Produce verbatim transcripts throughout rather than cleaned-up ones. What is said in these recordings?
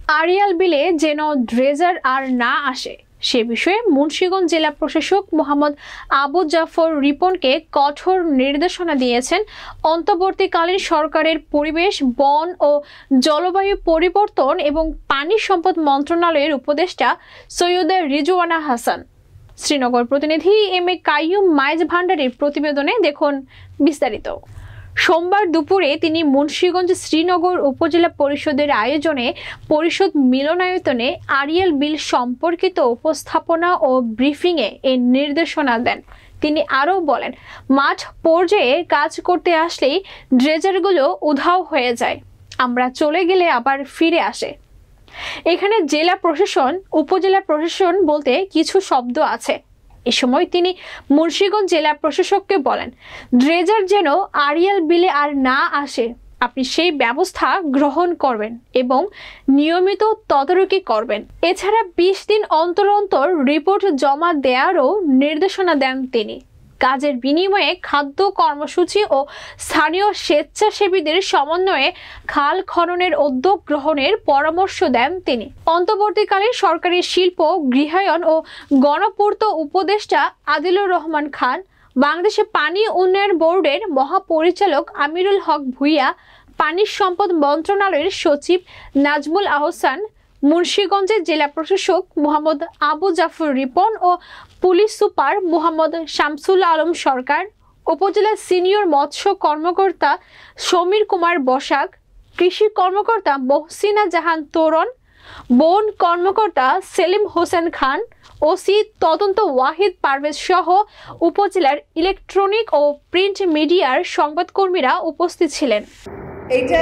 আড়িয়াল বিলে যেন ড্রেজার আর না আসে সে বিষয়ে মুন্সিগঞ্জ জেলা প্রশাসক মোহাম্মদ আবু জাফর রিপনকে কঠোর নির্দেশনা দিয়েছেন অন্তর্বর্তীকালীন সরকারের পরিবেশ, বন ও জলবায়ু পরিবর্তন এবং পানি সম্পদ মন্ত্রণালয়ের উপদেষ্টা সৈয়দা রিজওয়ানা হাসান। শ্রীনগর প্রতিনিধি এম এ কাইয়ুম মাইজ ভান্ডারের প্রতিবেদনে দেখুন বিস্তারিত। সোমবার দুপুরে তিনি মুন্সিগঞ্জ শ্রীনগর উপজেলা পরিষদের আয়োজনে পরিষদ মিলনায়তনে আড়িয়াল বিল সম্পর্কিত উপস্থাপনা ও ব্রিফিংয়ে এই নির্দেশনা দেন। তিনি আরও বলেন, মাঠ পর্যায়ে কাজ করতে আসলেই ড্রেজারগুলো উধাও হয়ে যায়, আমরা চলে গেলে আবার ফিরে আসে। এখানে জেলা প্রশাসন, উপজেলা প্রশাসন বলতে কিছু শব্দ আছে। এ সময় তিনি মুন্সিগঞ্জ জেলা প্রশাসককে বলেন, ড্রেজার যেন আড়িয়াল বিলে আর না আসে আপনি সেই ব্যবস্থা গ্রহণ করবেন এবং নিয়মিত তদারকি করবেন। এছাড়া বিশ দিন অন্তর অন্তর রিপোর্ট জমা দেওয়ারও নির্দেশনা দেন তিনি। কাজের বিনিময়ে খাদ্য কর্মসূচি ও স্থানীয় স্বেচ্ছাসেবীদের সমন্বয়ে খাল খননের উদ্যোগ গ্রহণের পরামর্শ দেন তিনি। অন্তর্বর্তীকালীন সরকারি শিল্প, গৃহায়ন ও গণপূর্ত উপদেষ্টা আদিলুর রহমান খান, বাংলাদেশে পানি উন্নয়ন বোর্ডের মহাপরিচালক আমিরুল হক ভূঁইয়া, পানি সম্পদ মন্ত্রণালয়ের সচিব নাজমুল আহসান, মুন্সিগঞ্জের জেলা প্রশাসক মোহাম্মদ আবু জাফর রিপন ও পুলিশ সুপার মোহাম্মদ শামসুল আলম সরকার, উপজেলা সিনিয়র মৎস্য কর্মকর্তা সমীর কুমার বসাক, কৃষি কর্মকর্তা মহসিনা জাহান তোরণ, বন কর্মকর্তা সেলিম হোসেন খান, ওসি তদন্ত ওয়াহিদ পারভেজ সহ উপজেলার ইলেকট্রনিক ও প্রিন্ট মিডিয়ার সংবাদকর্মীরা উপস্থিত ছিলেন। এটা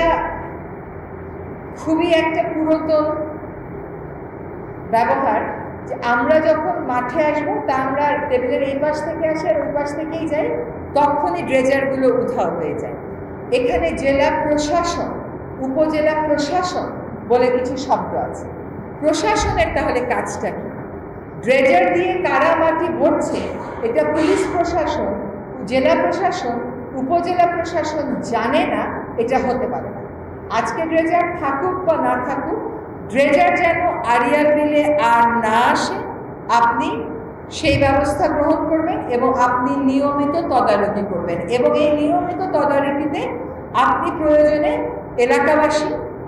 খুবই একটা পুরাতন ব্যবহার যে আমরা যখন মাঠে আসবো তা আমরা টেবিলের এই পাশ থেকে আসি আর ওই পাশ থেকেই যাই, তখনই ড্রেজারগুলো উধাও হয়ে যায়। এখানে জেলা প্রশাসন, উপজেলা প্রশাসন বলে কিছু শব্দ আছে। প্রশাসনের তাহলে কাজটা কি? ড্রেজার দিয়ে কারা মাটি ভরছে এটা পুলিশ প্রশাসন, জেলা প্রশাসন, উপজেলা প্রশাসন জানে না, এটা হতে পারে না। আজকে ড্রেজার থাকুক বা না থাকুক, ড্রেজার যেন আড়িয়াল বিলে আর না আসে আপনি সেই ব্যবস্থা গ্রহণ করবেন এবং আপনি নিয়মিত তদারকি করবেন এবং এই নিয়মিত তদারকিতে আপনি প্রয়োজনে এলাকাবাসী,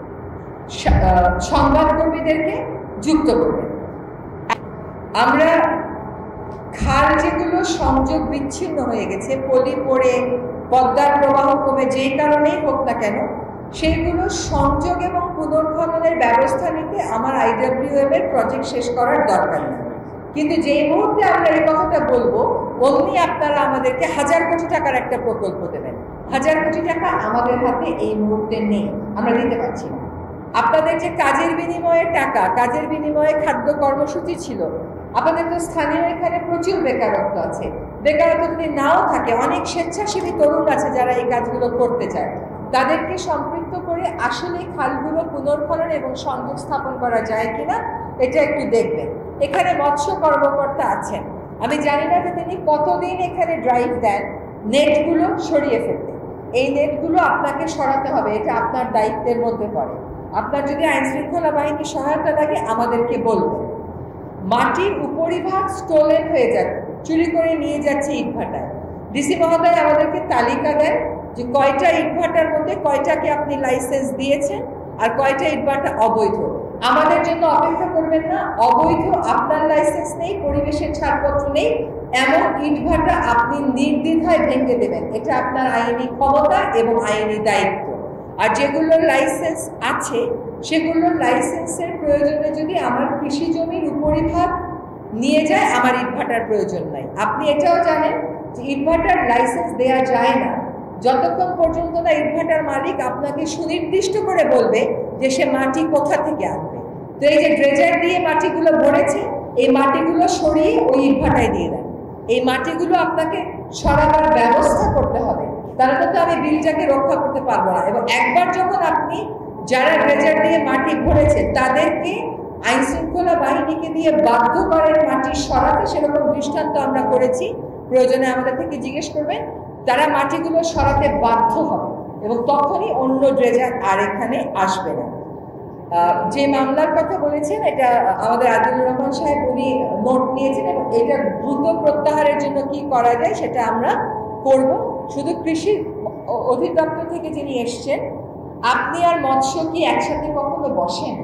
সংবাদকর্মীদেরকে যুক্ত করবেন। আমরা খাল যেগুলো সংযোগ বিচ্ছিন্ন হয়ে গেছে, পলি পড়ে পদ্মার প্রবাহ কমে যেই কারণেই হোক না কেন, সেইগুলো সংযোগ এবং পুনর্খননের ব্যবস্থা নিতে আমার আইডব্লিউএম এর প্রজেক্ট শেষ করার দরকার নেই। কিন্তু যেই মুহূর্তে আমরা এই কথাটা বলবো অমনি আপনারা আমাদেরকে হাজার কোটি টাকার একটা প্রকল্প দেবেন। হাজার কোটি টাকা আমাদের হাতে এই মুহূর্তে নেই, আমরা দিতে পারছি না। আপনাদের যে কাজের বিনিময়ে টাকা, কাজের বিনিময়ে খাদ্য কর্মসূচি ছিল, আপনাদের তো স্থানীয় এখানে প্রচুর বেকারত্ব আছে। বেকারত্ব যদি নাও থাকে, অনেক স্বেচ্ছাসেবী তরুণ আছে যারা এই কাজগুলো করতে চায়, তাদেরকে সম্পৃক্ত করে আসলে খালগুলো পুনর্খনন এবং সংযোগ স্থাপন করা যায় কিনা এটা একটু দেখবেন। এখানে মৎস্য কর্মকর্তা আছেন, আমি জানি না যে তিনি কতদিন এখানে ড্রাইভ দেন নেটগুলো সরিয়ে ফেলতে। এই নেটগুলো আপনাকে সরাতে হবে, এটা আপনার দায়িত্বের মধ্যে পড়ে। আপনার যদি আইন শৃঙ্খলা বাহিনীর সহায়তা লাগে আমাদেরকে বলবেন। মাটির উপরিভাগ স্টোলেন হয়ে যাবে, চুরি করে নিয়ে যাচ্ছে ইটভাটায়। ডিসি মহোদয় আমাদেরকে তালিকা দেন যে কয়টা ইটভাটার মধ্যে কয়টাকে আপনি লাইসেন্স দিয়েছেন আর কয়টা ইটভাটা অবৈধ। আমাদের জন্য অপেক্ষা করবেন না, অবৈধ আপনার লাইসেন্স নেই, পরিবেশের ছাড়পত্র নেই, এমন ইটভাটা আপনি নির্দ্বিধায় ভেঙে দেবেন। এটা আপনার আইনি ক্ষমতা এবং আইনি দায়িত্ব। আর যেগুলোর লাইসেন্স আছে সেগুলোর লাইসেন্সের প্রয়োজনে যদি আমার কৃষি জমির উপরিভাগ নিয়ে যায়, আমার ইটভাটার প্রয়োজন নাই। আপনি এটাও জানেন যে ইটভাটার লাইসেন্স দেয়া যায় না যতক্ষণ পর্যন্ত না ইটভাটার মালিক আপনাকে সুনির্দিষ্ট করে বলবে যে সে মাটি কোথা থেকে আনবে। তো এই যে ড্রেজার দিয়ে মাটিগুলো ভরেছে, এই মাটিগুলো সরিয়ে ওই ইটভাটায় দিয়ে দেন। এই মাটিগুলো আপনাকে সরাবার ব্যবস্থা করতে হবে, তাহলে তো আমি বিলটাকে রক্ষা করতে পারবো না। এবং একবার যখন আপনি যারা ড্রেজার দিয়ে মাটি ভরেছে তাদেরকে আইন শৃঙ্খলা বাহিনীকে দিয়ে বাধ্য করেন মাটি সরাতে, সেরকম দৃষ্টান্ত আমরা করেছি, প্রয়োজনে আমাদের থেকে জিজ্ঞেস করবেন, তারা মাটিগুলো সরাতে বাধ্য হবে এবং তখনই অন্য ড্রেজার আর এখানে আসবে না। যে মামলার কথা বলেছেন এটা আমাদের আদিলুর রহমান সাহেব উনি নোট নিয়েছেন এবং এটা দ্রুত প্রত্যাহারের জন্য কি করা যায় সেটা আমরা করব। শুধু কৃষি অধিদপ্তর থেকে যিনি এসছেন, আপনি আর মৎস্য কি একসাথে কখনো বসেন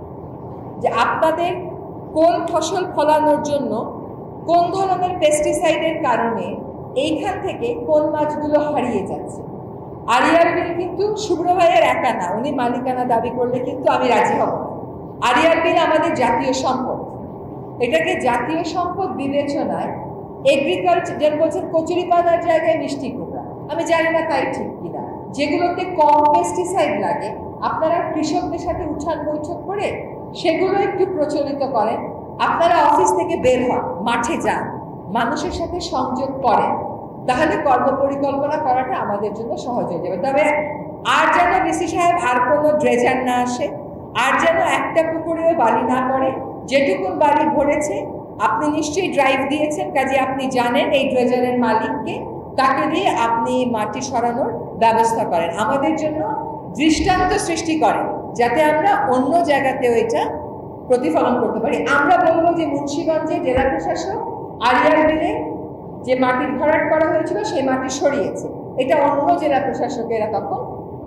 যে আপনাদের কোন ফসল ফলানোর জন্য কোন ধরনের পেস্টিসাইডের কারণে এইখান থেকে কোন মাছগুলো হারিয়ে যাচ্ছে? আরিয়ার বিল কিন্তু শুভ্র ভাইয়ের একা না, উনি মালিকানা দাবি করলে কিন্তু আমি রাজি হব না। আরিয়ার বিল আমাদের জাতীয় সম্পদ, এটাকে জাতীয় সম্পদ বিবেচনায় এগ্রিকালচার যেন বলছেন কচুরিপানার জায়গায় মিষ্টি কুমড়া, আমি জানি না তাই ঠিক কিনা, যেগুলোতে কম পেস্টিসাইড লাগে আপনারা কৃষকদের সাথে উঠান বৈঠক করে সেগুলো একটু প্রচলিত করেন। আপনারা অফিস থেকে বের হন, মাঠে যান, মানুষের সাথে সংযোগ করেন, তাহলে কর্মপরিকল্পনা করাটা আমাদের জন্য সহজ হয়ে যাবে। তবে আর যেন ডিসি সাহেব আর কোনো ড্রেজার না আসে, আর যেন একটা পুকুরেও বালি না পড়ে। যেটুকুন বালি ভরেছে আপনি নিশ্চয়ই ড্রাইভ দিয়েছেন, কাজে আপনি জানেন এই ড্রেজারের মালিককে, তাকে দিয়ে আপনি মাটি সরানোর ব্যবস্থা করেন। আমাদের জন্য দৃষ্টান্ত সৃষ্টি করেন যাতে আমরা অন্য জায়গাতেও এটা প্রতিফলন করতে পারি। আমরা বলবো যে মুন্সিগঞ্জে জেলা প্রশাসক আরিয়ার বিলে যে মাটি ভরাট করা হয়েছিল সেই মাটি সরিয়েছে, এটা অন্য জেলা প্রশাসকেরা তখন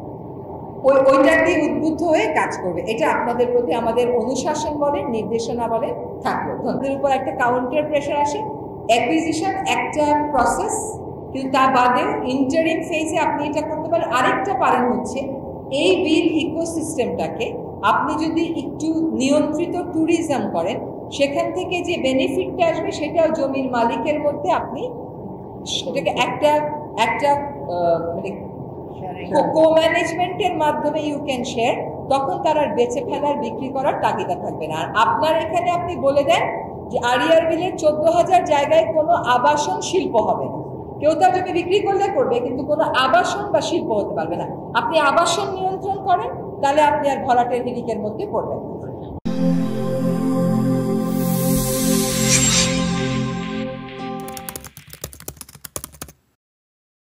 ওই ওইটাকে উদ্বুদ্ধ হয়ে কাজ করবে। এটা আপনাদের প্রতি আমাদের অনুশাসন বলেন, নির্দেশনা বলেন থাকলো। ধনদের উপর একটা কাউন্টার প্রেশার আসে। অ্যাকুইজিশন একটা প্রসেস, কিন্তু তা বাদেও ইন্টারিম ফেজে আপনি এটা করতে পারেন। আরেকটা পারেন হচ্ছে এই বিল ইকোসিস্টেমটাকে আপনি যদি একটু নিয়ন্ত্রিত ট্যুরিজম করেন, সেখান থেকে যে বেনিফিটটা আসবে সেটাও জমির মালিকের মধ্যে আপনি সেটাকে একটা একটা মানে কো ম্যানেজমেন্টের মাধ্যমে ইউ ক্যান শেয়ার, তখন তার আর বেচে ফেলার বিক্রি করার তাগিদা থাকবে না। আর আপনার এখানে আপনি বলে দেন যে আরিয়ার বিলের চোদ্দ হাজার জায়গায় কোনো আবাসন শিল্প হবে না, কেউ তার জমি বিক্রি করলে করবে, কিন্তু কোনো আবাসন বা শিল্প হতে পারবে না। আপনি আবাসন নিয়ন্ত্রণ করেন, তাহলে আপনি আর ভরাটের হিড়িকের মধ্যে পড়বেন।